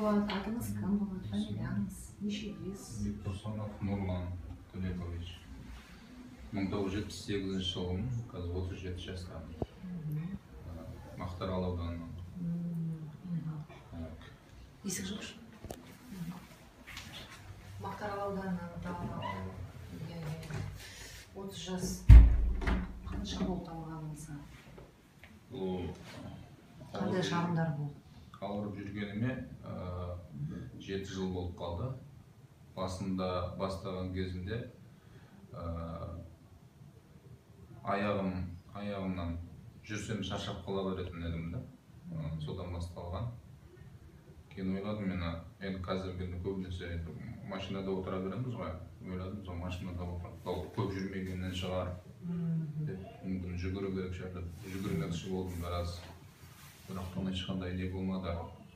болады? Атыңыз кім болады? Фамилияңыз? Нешедесіз? Бекбосынов Нурлан Төлекович. 1978 жылым, қазір 37 жастамын. Мақтаарал ауданынан. Есік жоқ. Мақтаарал ауданынан 30 жас. Қанша болды алғаныңызға? Қандай шағымдар болды? Ауырып жүргеніме 7 жыл болып қалды. Басында бастаған кезінде аяғымнан жүрсем шаршап қала беретін едім да. Содан басталған. Кейін ойладым, мен қазіргі күні көбінесе машинада отыра береміз ғой. Ойладым, сол машинада отырып, көп жүрмегеннен шығар. Мүмкін жүгіру керек шығар. Жүгірмекші болдым біраз. Бірақ ешқандай не болмады.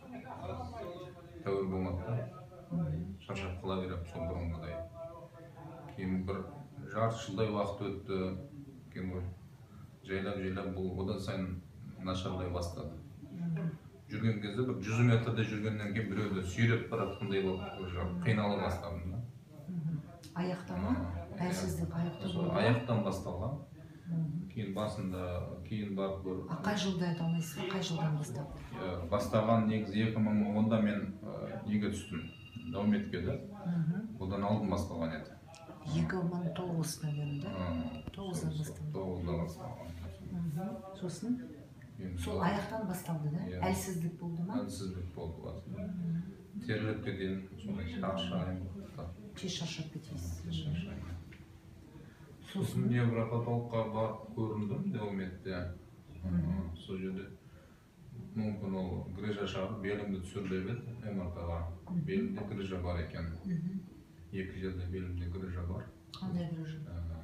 Тәуір болмады да. Шаршап қала берем сол бұрынғыдай. Кейін бір жарты жылдай уақыт өтті. Кейін жайлап бұл одан сайын нашарлай бастады. Жүрген кезде бір 100 метрде жүргеннен кейін біреуді сүйреп баратқандай болып қинала бастадым да. Аяқтан ма? Әлсіздік аяқтан болды? Аяқтан басталған. Кейін басында, кейін барып көріп. Қай жылда айта алмайсыз ба? Қай жылдан бастап? Бастаған негізі 2010-да мен неге түстім? Дауметке де. Одан алдын басталған еді. 2009 наверное, 9-дан басталды. 9-дан басталған. Сосын? Сол аяқтан басталды да? Әлсіздік болды ма? Әлсіздік болды басында. Терлеп кеткен, сондай шаршаймын. Тез шаршап кетесіз. Шаршаймын. Сосын невропатологқа барып көріндім Дауметте. Сол жерде мүмкін ол грыжа шығарып, белімді түсірді еді МРТ-ға. Белімде грыжа бар екен. 2 жерде белімде грыжа бар. Қандай грыжа?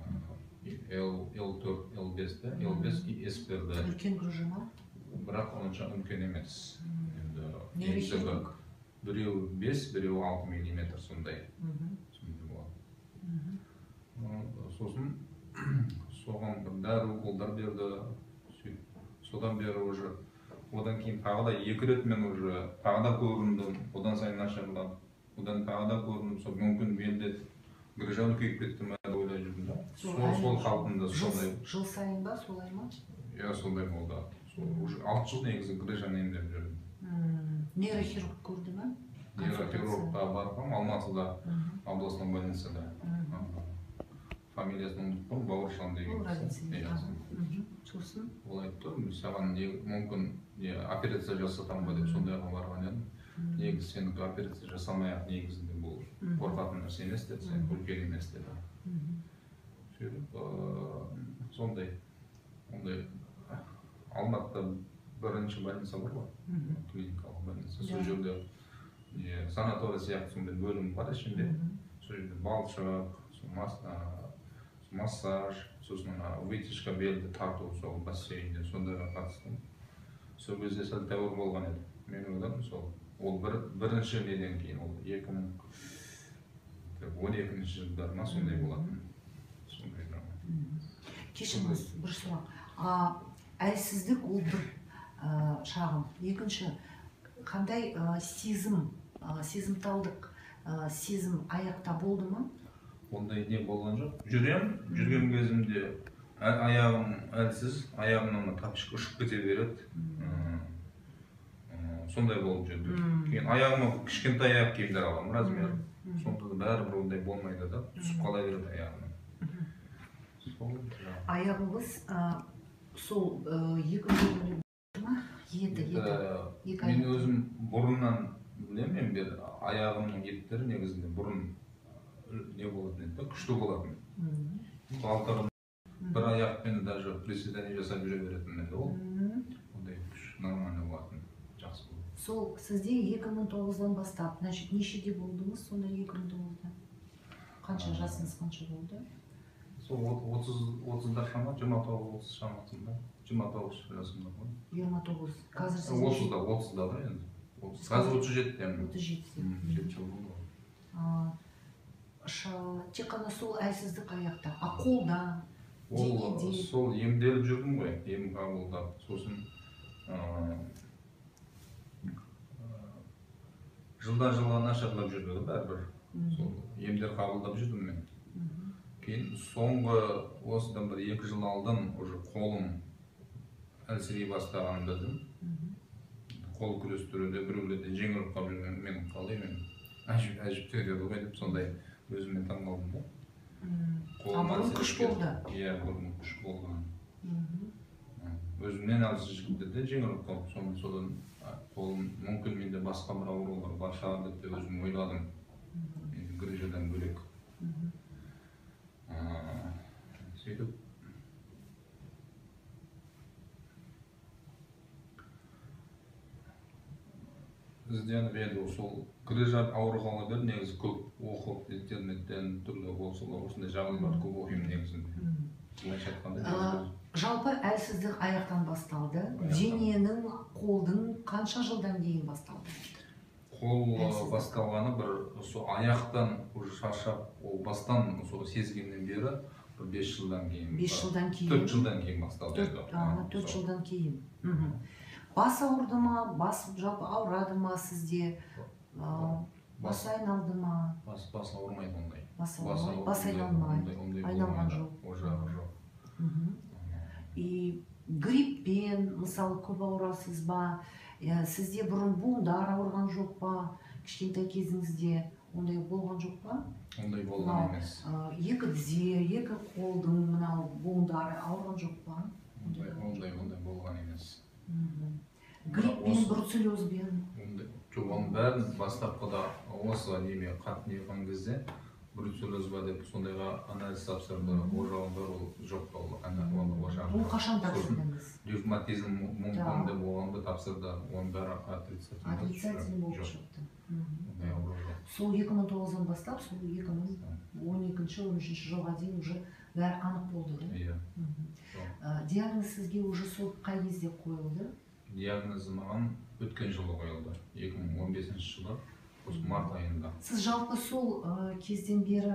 L4, L5-те, L5 и S-перде. Үлкен грыжа ма? Бірақ онша үлкен емес. Нейрохирург? Біреуі 5, біреуі 6 мм сондай. Сосын соған бір дәрі уколдар берді. Содан бері уже одан кейін тағы да 2 рет мен уже тағы да көріндім. Одан сайын нашарлап, одан тағы да көріндім. Сол мүмкін белде грыжа үлкейіп кетті ме деп ойлай жүрдім да. Сол қалпында сондай. Жыл сайын ба, солай ма? Иә, сондай болды. Уже 6 жыл негізі грыжаны емдеп жүрдім. Нейрохирург көрді ме? Нейрохирургқа барғам, Алматыда, областной больницада. Фамилиясын ұмытпам, Бауыржан деген. Сосын? Ол айтты, саған мүмкін операция жасатам ба деп сондайға барған едім. Негізі сенікі операция жасамай-ақ негізінде бұл қорқатын нәрсе емес деді, сен үлкен емес деді. Сөйтіп, сондай Алматыда бірінші больница бар ғой, клиникалық больница. Сол жерде санатория сияқты сондай бөлім бар ішінде. Сол жерде балшық, массаж, сосын вытяжка белді тарту сол бассейнде сондайға қатыстым. Сол кезде сәл тәуір болған еді. Мен ойладым сол. Ол бірінші неден кейін, ол 2012 жылдарына сондай болатын. Кешіріңіз, бір сұрақ. Әлсіздік ол бір шағым. Екінші, қандай сезімталдық сезім аяқта болды ма? Ондай не болған жоқ. Жүрген кезімде аяғым әлсіз, аяғымнан тапшық ұшып кете береді. Сондай болып жүрді. Кейін аяғыма кішкентай аяқ киімдер аламын, размер. Сонда да бәрібір ондай болмайды да, түсіп қала береді аяғым. Аяғыңыз сол 2 бөлімі ма? Мен өзім бұрыннан білемін, мен аяғымның еттері негізінде бұрын не болатын еді, күшті болатын. Балтырым бір аяқпен даже приседание жасап жүре беретін еді ол. Ондай күш нормально болатын, жақсы болды. Сол сізде 2009-дан бастап, нешеде болдыңыз сонда 2009-да? Қанша жасыңыз қанша болды? Сол 30-да шама, 29-30 шамасында, 29 жасымда болды. 29. Қазір сіз 30-да да енді. Қазір 37-ден. 37 жыл болды. Тек қана сол әлсіздік аяқта, қолда, денеде? Сол емделіп жүрдім ғой, ем қабылдап. Сосын жылдан жылға нашарлап жүрді бәрібір. Сол емдер қабылдап жүрдім мен. Кейін соңғы осыдан бір 2 жыл алдын уже қолым әлсірей бастағанын білдім. Қол күрестіруде біреулерде жеңіліп қалып жүрген мен қалаймын. Әжептәуір ғой деп сондай өзіме таңғалдым да. Бұрын күш болды. Иә, бұрын күш болған. Өзімнен әлсіздікті де жеңіліп қалып, содан қолым мүмкін менде басқа бір аурулар бар шығар деп өзім ойладым. Грыжадан бөлек. Сөйтіп ізденіп енді сол грыжа ауырғалы бері негізі көп оқып интернеттен түрлі осындай жағдайлар көп оқимын негізінде. Былайша айтқанда жалпы әлсіздік аяқтан басталды. Дененің, қолдың қанша жылдан кейін басталды? Қол басталғаны бір сол аяқтан уже шаршап, ол бастан сол сезгеннен бері бір 5 жылдан кейін. 5 жылдан кейін. 4 жылдан кейін басталды. 4 жылдан кейін. Бас ауырды ма, бас жалпы ауырады ма сізде? Бас айналды ма? Бас ауырмайды ондай. Бас айналмайды. Айналған жоқ. Ожағы жоқ. И гриппен, мысалы, көп ауырасыз ба? Сізде бұрын буындар ауырған жоқ па? Кішкентай кезіңізде ондай болған жоқ па? Ондай болған емес. Екі тізе, екі қолдың мынау буындары ауырған жоқ па? Ондай болған емес. Гриппен, бруцеллезбен? Жоқ, оның бәрін бастапқыда осы неме қатты неған кезде бруцеллез ба деп сондайға анализ тапсырды. Ожауы бар, ол жоқ болды. Бұл қашан тапсырдыңыз? Ревматизм мүмкін деп болғанды тапсырды. Оның бәрі отрицательный болып шықты. Сол 2009-дан бастап, сол 2012-13 жылға дейін уже бәрі анық болды, да? Диагноз сізге уже сол қай кезде қойылды? Диагнозы маған өткен жылы қойылды. 2015 жылы, осы март айында. Сіз жалпы сол кезден бері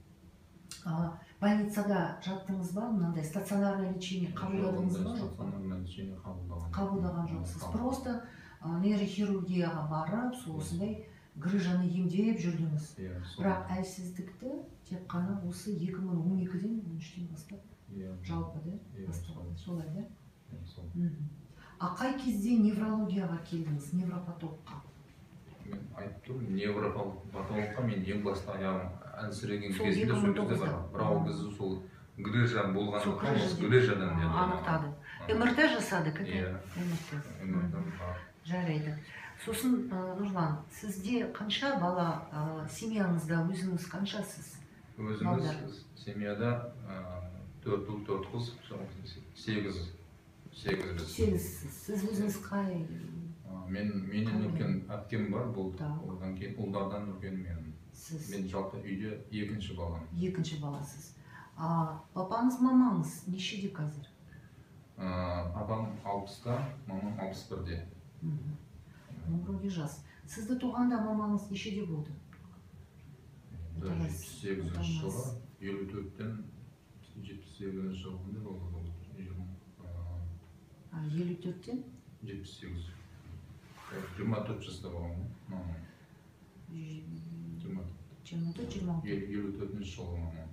больницада жаттыңыз ба? Мынандай стационарное лечение қабылдадыңыз ба? Стационарное лечение қабылдаған жоқсыз. Просто нейрохирургияға барып, осындай грыжаны емдеп жүрдіңіз. Бірақ әлсіздікті тек қана осы 2012-ден 13-тен бастап жалпы да басталды. Солай да? Қай кезде неврологияға келдіңіз, невропатологқа? Мен айтып тұрмын, невропатологқа мен ең баста аяғым әлсіреген кезінде сол кезде бар. Бірақ ол кезде сол грыжа болғандықтан осы грыжадан анықтады. МРТ жасады, МРТ. Жарайды. Сосын, Нұрлан, сізде қанша бала семьяңызда, өзіңіз қаншасыз? Өзіміз семьяда 4 ұл, 4 қыз, 8 Сіз өзіңіз қай? Менен үлкен әпкем бар, одан кейін ұлдардан үлкен мен. Мен жалпы үйде екінші балам. Екінші баласыз. Папаңыз, мамаңыз нешеде қазір? Папам 60-та, мамам 61-де. Вроде жас. Сізді туғанда мамаңыз нешеде болды? 78 жылы, 54-тен 78 жылында болды. 54-тен? 78. 24 жаста болған. 24-26. 54-тен жылы мамам.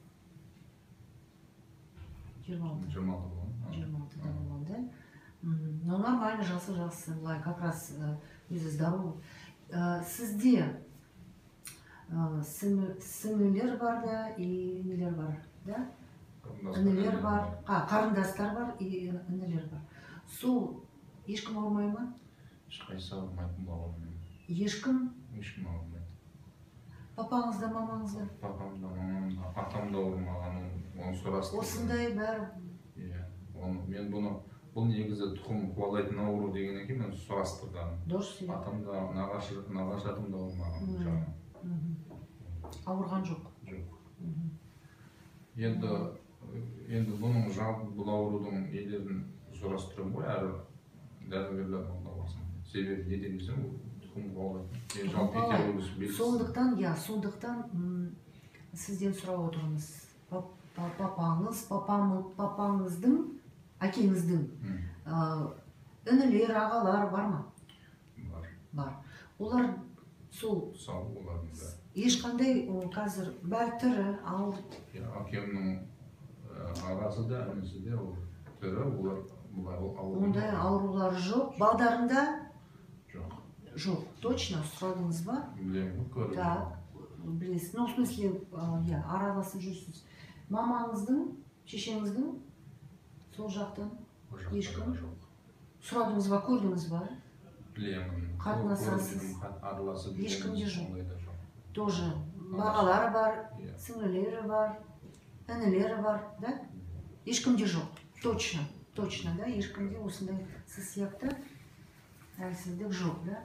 26 болған. 26-да болған, да? Ну, нормально, жасы, былай, как раз өзі здоров. Сізде сіңілер бар да, и нелер бар, да? Інілер бар, қарындастар бар, и інілер бар. Сол ешкім ауырмай ма? Ешқайсы ауырмайтын балам. Ешкім? Ешкім ауырмайды. Папаңыз да, мамаңыз да? Папам да, мамам да, атам да ауырмаған, оны сұрастырды. Осындай бәрі? Мен бұл негізі тұқым қуалайтын ауру деген екен, мен сұрастырдым. Дұрыс. Атам да, нағашы атам да ауырмаған жағынан. Ауырған жоқ? Жоқ. Енді бұның жалпы бұл аурудың елерін сұрастырым ғой, әрі дәрігерлер болсын. Себебі не дегенсің, тұқым қуалайтын. Сондықтан сізден сұрап отырмыз. Папаңыздың, әкеңіздің інілер, ағалар бар ма? Бар. Олар сол сау олардың да. ешқандай қазір бәрі тірі ауыр. Әкемнің ағасы да інісі де ол тірі, олар Ондай аурулар жоқ. Балдарында жоқ. жоқ. Точно сұрадыңыз ба? Білемін, көріп. Так, білесіз. Ну, в смысле, араласып жүрсіз. Мамаңыздың, шешеңіздің сол жақтан ешкім сұрадыңыз ба, көрдіңіз ба? Білемін. Қатынасасыз. Араласып Ешкімде жоқ. ондай да жоқ. Тоже бағалары бар, сіңлілері бар, інілері бар, да? Ешкімде жоқ. Точно, точно, да? Ешкімде осындай сіз сияқты әлсіздік жоқ, да?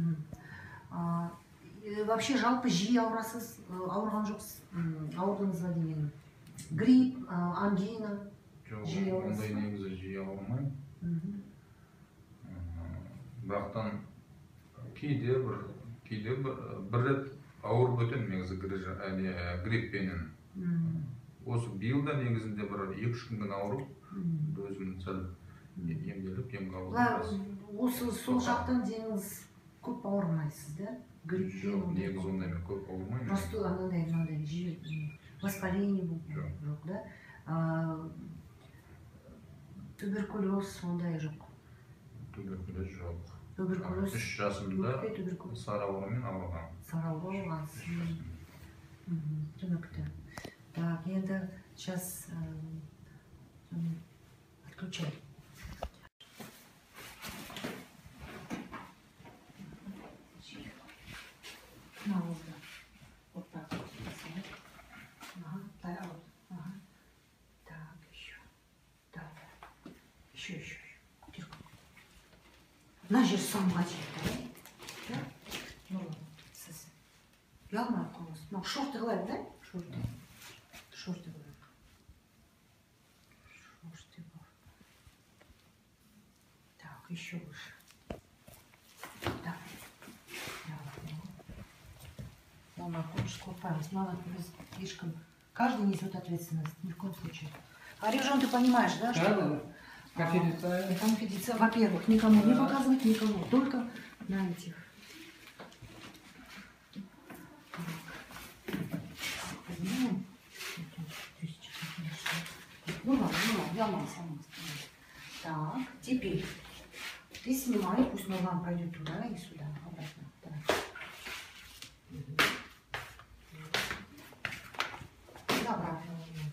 Вообще жалпы жиі ауырасыз, ауырған жоқсыз, ауырдыңыз ба деймін. Грипп, ангина. Жоқ, ондай негізі жиі ауырмаймын. Бірақтан кейде бір рет ауырып өтемін негізі гриппенен. Осы биылда негізінде бір 2-3 күн ауырып, өзім сәл емделіп, емге ауырдым. Осы сол жақтан деңіз көп ауырмайсыз, да? Гриппен. Негіз ондай мен көп ауырмаймын. Просто анандай жиі воспаление жоқ, да? Туберкулез ондай жоқ. Туберкулез жоқ. Туберкулез 3 жасымда сарауырмен ауырған. Сарауыр ауырғансыз. Түсінікті. Так, енді сейчас отключай. Наурда. Вот так вот. Так, еще. Так. Еще. Мына жер самға жетті, да? Нұрлан, сіз. Ұялмай қойыңыз. Мынау шорты қылайық, да? Шорты қылайық. Шорты бар. Так, еще выше. Так. Мама, хочешь купаемся? Мама, слишком... Каждый несет ответственность, ни в коем случае. Арижан, ты понимаешь, да? Что... Конфиденциально. Во-первых, никому не показывать, никому, только на этих. Ну ладно, я сама. Так, теперь ты снимай, пусть Нурлан пойдет туда и сюда, обратно. Давай. И обратно.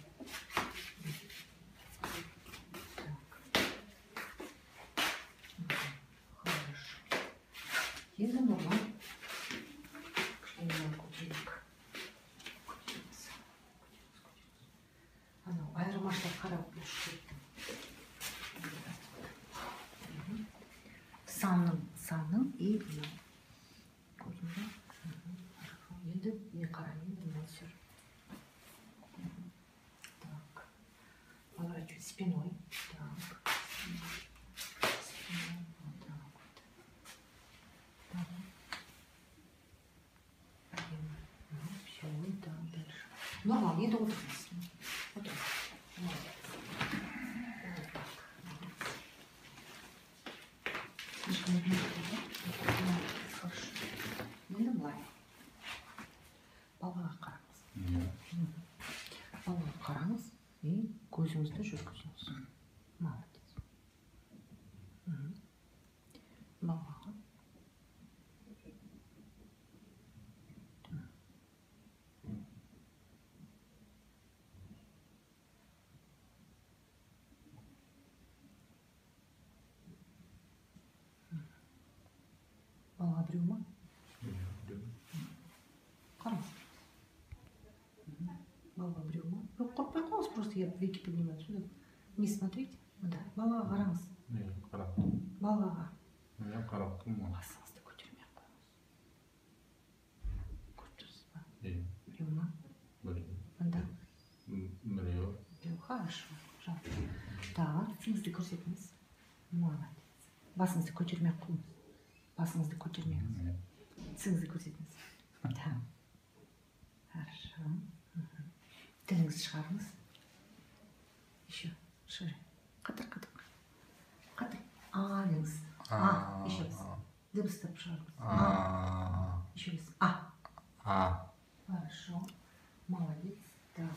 Енді Нұрлан кішкене көтерейік. Анау айырмашылық қарап кетті. Санның и мынау. Көрдің бе? Енді не қараймын, мынау сүр. Так. Поворачивать спиной. Так. Нормально, не долго. Вот так. Слишком много, да? Хорошо. Не давай. Балаға қараңыз. Балаға қараңыз и көзіңізді жүргізіңіз. Молодец. Балаға. Балаға біреу ма? Қараңыз. Балаға біреу ма? Қорқпай қойыңыз, просто я веки поднимаю сюда. Не смотрите. Да. Балаға қараңыз. Қарақтым. Балаға. Я қарақтым. Басыңызды көтермей қойыңыз. Көріп тұрсыз ба? Біреу ма? Біреу. Мында? Біреу. Біреу. Хорошо. Жалко. Так, сіңізді көрсетіңіз. Молодец. Басыңызды көтермей қойыңыз. Басыңызды көтермеңіз. Сіңізді көрсетіңіз. Да. Хорошо. Тіліңізді шығарыңыз. Еще. Шире. Қатыр. Қатыр. Деңіз. Еще раз. Дыбыстап шығарыңыз. Еще раз. А. Хорошо. Молодец. Так.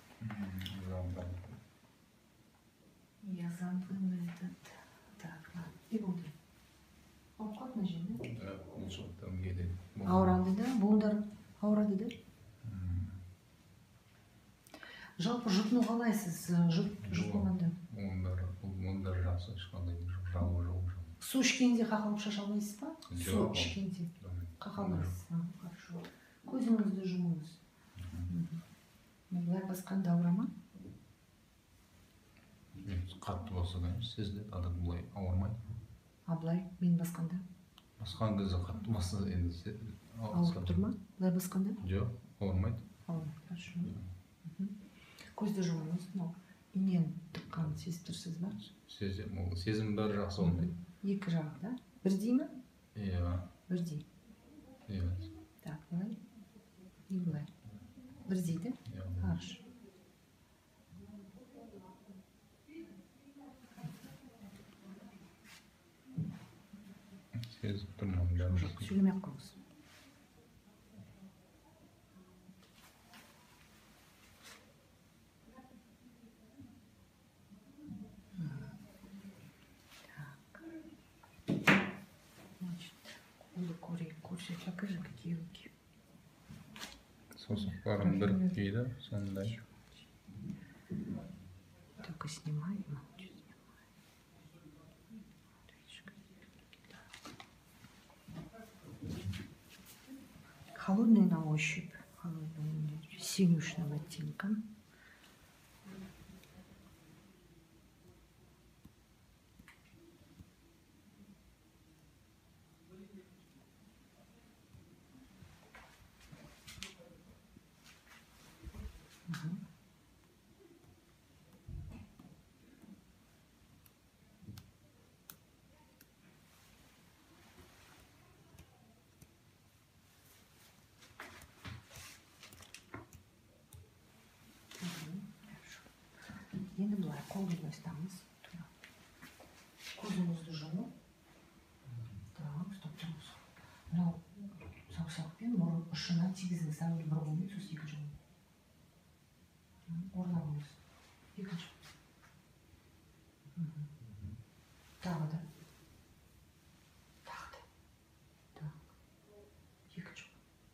Я забыла этот. Так, ладно. И буду. Овқат нажимы. Бұл жақтан келеді. Ауырады да, буындар ауырады да. Жалпы жұтыну қалайсыз? Жұтылғанда. Буындар жақсы, ешқандай жауы жоқ. Су ішкенде қақалып шаша алмайсыз ба? Су Жоқ. ішкенде қақалмайсыз. Хорошо. Көзіңізді жұмыңыз. Былай басқанда ауырама? Қатты болса да сезіледі, адам былай ауырмайды. А былай мен басқанда? Басқан кезде қатты болса енді Ауырып тұр ма? Былай басқанда? Жоқ, ауырмайды. Ауырмайды. Хорошо. Көзді жұмыңыз. Инен тыққанын сезіп тұрсыз ба? Сезім бәрі жақсы болмайды. Екі жағы да? Бірдей ме? Иә. Бірдей. Иә. Так, былай. И былай. Бірдей да? Хорошо. Сезіп тұрмын бәрі жақсы. Сөйлемей-ақ қойыңыз. Көрсет, покажи, какие руки. Саусақтарым бір дейді, сондай. Только снимай, холодный на ощупь, синюшным оттенком. Енді былай қолды ұстаңыз. Көзіңізді жұмып. Так, стоп, тұрыңыз. Мынау саусақпен мұрын ұшына тигізіңіз. Әуелі бір қолмен, сосын екінші қолмен. Орнағыңыз. Екінші. Тағы да. Тағы да. Так. Екінші.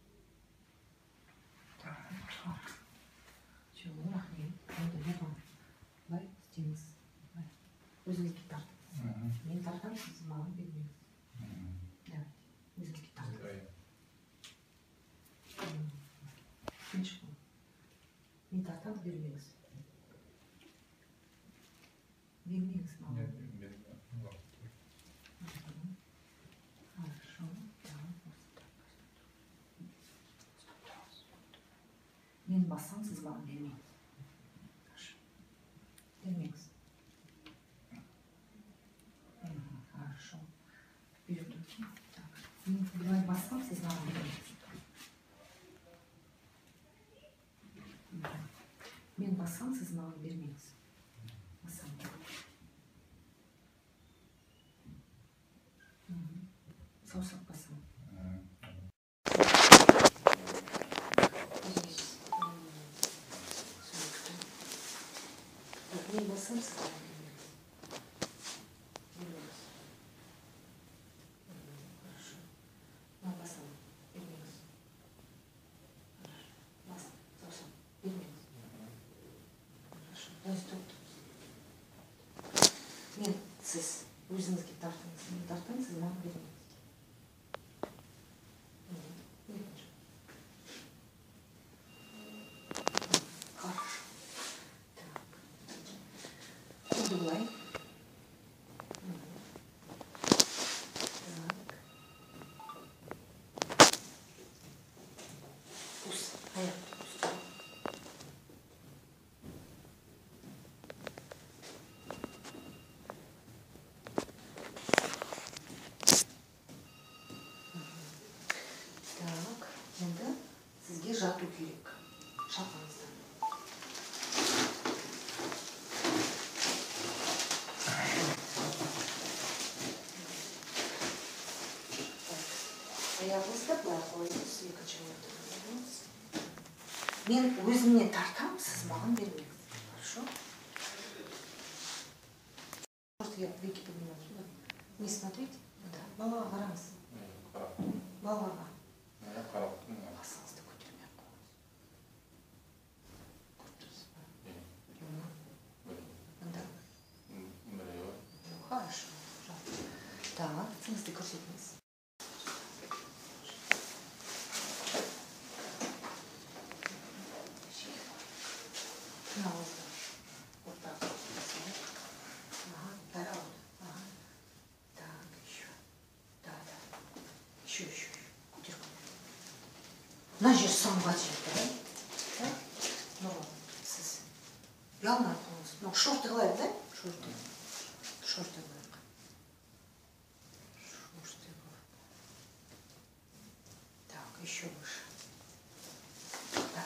Так. Все, рахмет. Болды, yapalım. Былай істеңіз. Өзіңізге тартыңыз. Мен тартам, сіз маған бермеңіз. Давайте. Өзіңізге тартыңыз. Екінші қол. Мен тартам, бермеңіз. Бермеңіз маған. Хорошо. Мен бассам, сіз маған бермеңіз. Вернемся. Хорошо. Вперед руки. Так. Давай бассам, все знали. Мен бассам, сіз маған бермеңіз. Бассам. Саусақ бассам. Мен бассам, сіз маған бермеңіз. Хорошо. Мен бассам, бермеңіз. Бассам, саусақ, бермеңіз. Хорошо. Дайыз тұрып. Мен сіз өзіңізге тартыңыз. Мен тартам, сіз маған бермеңіз. Былай. Пус, аяқ пус. Так, енді сізге жату керек. Шапаңыздан. Аяғыңызды былай қойыңыз, екінші ортаға. мен өзімнен тартам, сіз маған бермеңіз. Хорошо? Просто я веки поднимаю сюда. Не смотрите. Да. Балаға қараңыз. Балаға. Басыңызды көтермей ақ қойыңыз. Көріп тұрсыз ба? Мында? Хорошо. Так, сіңізді көрсетіңіз. Вот так. Ага, здорово. Ага. Так, еще. Да. Еще. Кутерку. Мына жер самға жетті, да? Да? Ну, сіз. Ұялмай қойыңыз. Ну, шорты қылайық, да? Шорты қылайық. Шорты қылайық. Так, еще выше. Да.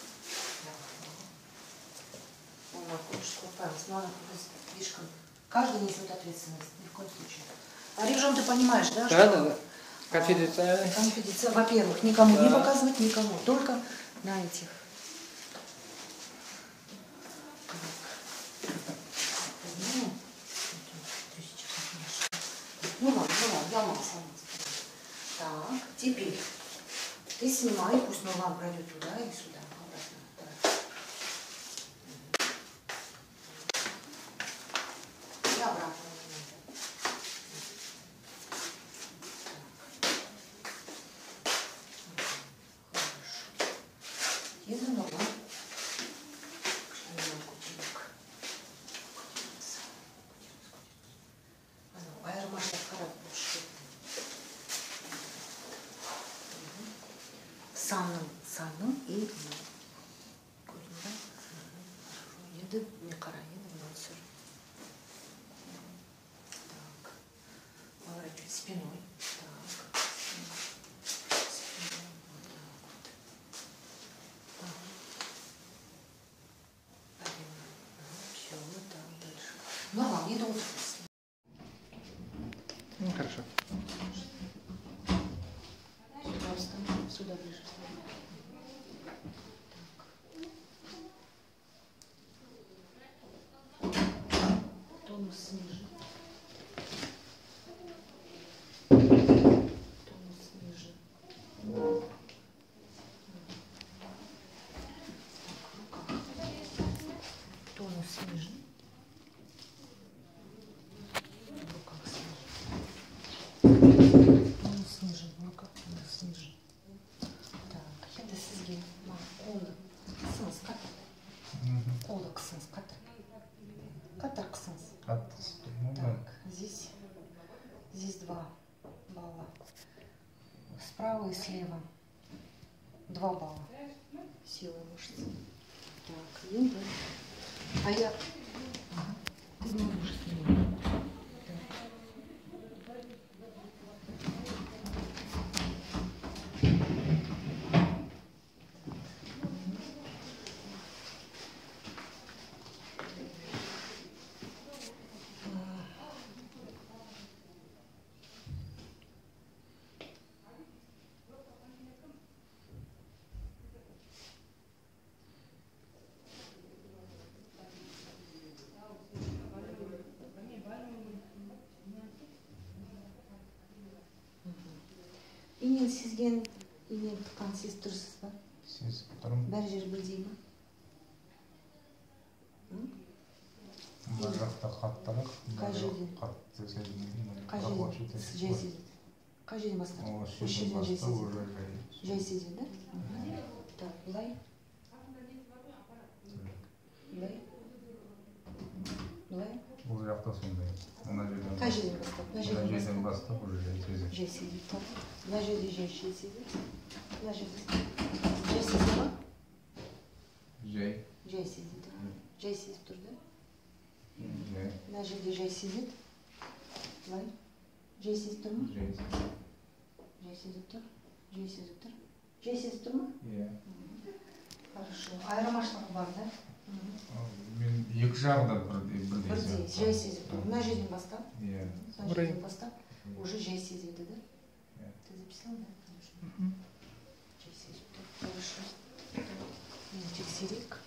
Слишком. Каждый несет ответственность, ни в коем случае. А режим ты понимаешь, да? Да. Конфиденциально. Конфиденциально. Во-первых, никому не показывать, никому. Только на этих. Ну ладно, я мало сама. Так, теперь ты снимай, пусть ногам пройдет туда и сюда. Санның и енді не қара, енді мынау түсір. Так, поворачивай спиной. Так, спиной, вот так вот. Все, вот так дальше. Ну ладно, иду вот здесь. Ну, хорошо. Сюда ближе. Тонус ниже. Тонус ниже. В руках ниже. Тонус ниже. В руках ниже. Так, енді сізге қолды қысыңыз, қатыр. Қолды қысыңыз, қатыр. Қатыр қысыңыз. Так, здесь 2 балла. Справа и слева 2 балла. Сила мышц. Так, енді. А я... Ты не можешь снимать. Инен сезген, инен тұтқан сезіп тұрсыз ба? Сезіп тұрмын. Бәр жер бірдей ма? Бұл жақта қаттырақ. Қай жерден? Қатты сезілмейді. Қай жерден? Жай сезеді. Қай жерден бастап? Осы жерден жай сезеді. Жай сезеді, да? Так, бұлай. Бұлай. Бұлай. Бұл жақта сондай. Қай жерден бастап? Мына жерден бастап уже жай сезеді. Жай сезеді, так. Мына жерде жай сезеді. Мына жерде. Жай сезеді ма? Жай. Жай сезеді. Жай сезіп тұр, да? Жай. Мына жерде жай сезеді. Бұлай. Жай сезіп тұр ма? Жай сезеді. Жай сезіп тұр. Жай сезіп тұр. Жай сезіп тұр ма? Иә. Хорошо. Айырмашылығы бар, да? Мен екі жағда бірдей. Бірдей, жай сезіп тұр. Мына жерден бастап? Иә. Мына жерден бастап уже жай сезеді, да? Ты записал, да? Конечно. Жай сезіп тұр. Хорошо. тексерейік.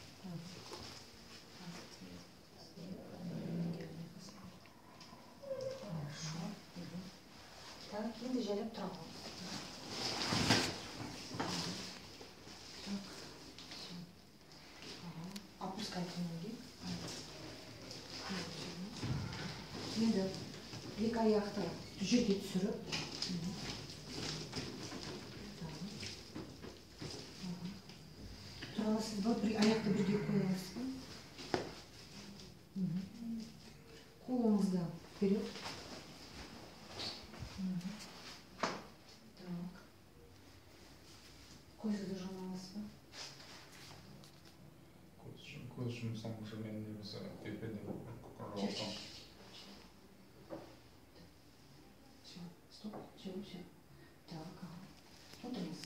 Так, енді жайлап тұра қой. Опускайте ноги. Енді екі аяқты жерге түсіріп. Тұра аласыз ба? Бір аяқты бірге қоя аласыз ба? Қолыңызды вперед. Так. Көзді жама аласыз ба? Көз жұмсам жүрген немесе тепеден құралсам. Стоп, все. Так, отырыңыз.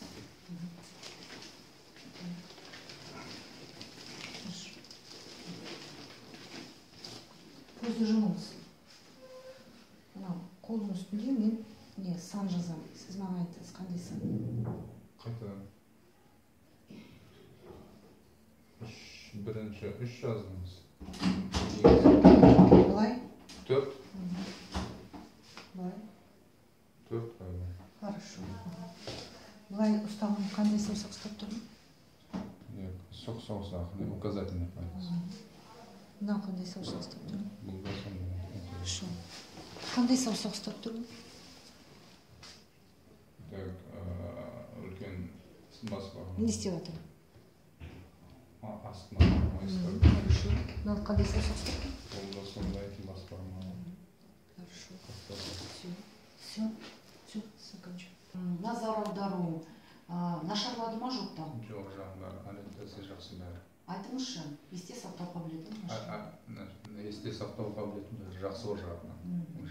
Көзді жұмыңыз. Мынау қолдың үстінде мен сан жазамын. Сіз маған айтыңыз, қандай сан? Қайтадан. Бірінші 3 жаздыңыз. Былай? 4. Былай? 4 қайда? Хорошо. Былай ұстағым қандай саусақ ұстап тұрмын? Нет, саусақ, указательный палец. Мынау қандай саусақ ұстап тұрмын? Бұл да сондай. Хорошо. Қандай саусақ ұстап тұрмын? Так, үлкен бас бар. Не істеп жатырмын? Астына майыстар. Хорошо. Мынау қандай саусақ ұстап тұрмын? Бұл да сондай бас бар ма? Хорошо. Все, заканчивай. Назар аудару нашарлады ма жоқ та? Жоқ, жағдар, ориентация жақсы бәрі. Айтыңызшы, есте сақтау қабілеті нашар? Есте сақтау қабілетін жақсы ол жағынан.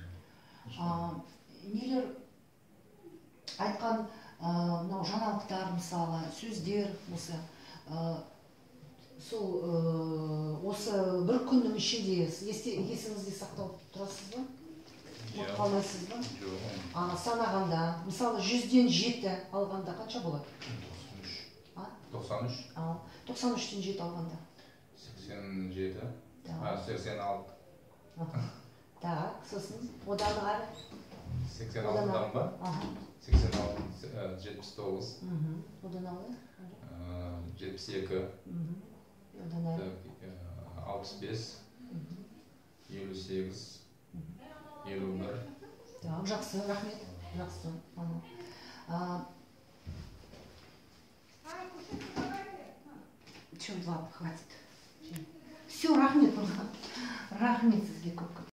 Нелер айтқан мынау жаңалықтар мысалы, сөздер осы осы бір күннің ішінде есіңізде сақтау тұрасыз ба? Қалайсыз ба? Жоқ. Санағанда, мысалы 100-ден 7 алғанда қанша болады? 93. 93-тен 7 алғанда? 87. 86. Так, сосын одан ары? 86-дан ба? 86, 79. Одан ары? 72. Одан ары? 65. 58. 51. Так, жақсы, рахмет. Жақсы. Чем 2 хватит? Все, рахмет. Рахмет сізге көп.